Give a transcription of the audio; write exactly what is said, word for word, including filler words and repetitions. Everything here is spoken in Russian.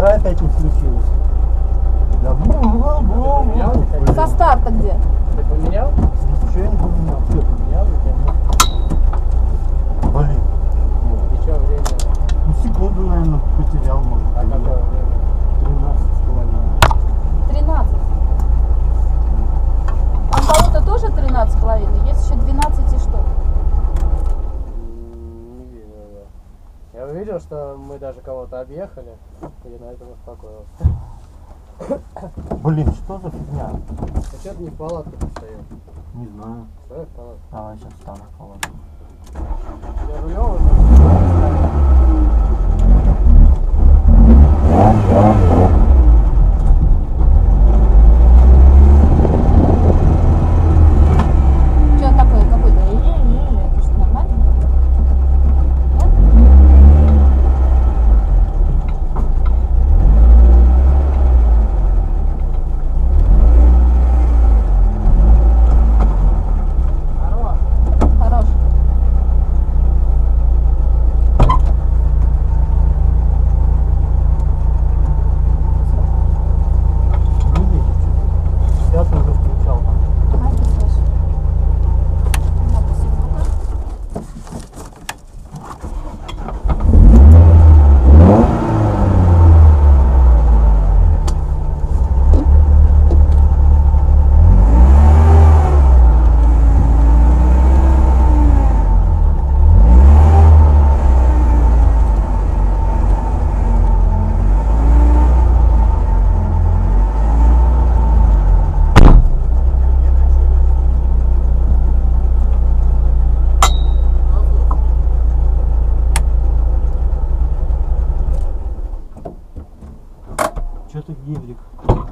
опять не включилась. Да, Со старта где? Ты поменял? Ничего я не поменял. Все поменял, у тебя нет. Блин. И что, время? Ну, секунду, наверное, потерял, может. А какое время? тринадцать с половиной. тринадцать. Там кого-то тоже тринадцать с половиной? Есть еще двенадцать и что? Не видел, да. Я увидел, что мы даже кого-то объехали, и на этом успокоился. Блин, что за фигня? А что ты не в палатке стоял? Не знаю. Стой в палатке. Давай сейчас встану в палатку. Я рулёвый уже. Что он такой какой-то? Это что, нормально? Нет? Хорош. Хорош. Не едет что-то. Сейчас уже включал там. Ай, ты слышишь. Ну, спасибо, ну-ка. Что ты гелик?